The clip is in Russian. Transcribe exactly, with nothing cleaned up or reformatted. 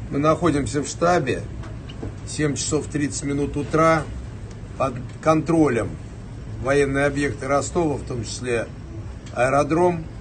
Мы находимся в штабе, семь часов тридцать минут утра, под контролем военные объекты Ростова, в том числе аэродром.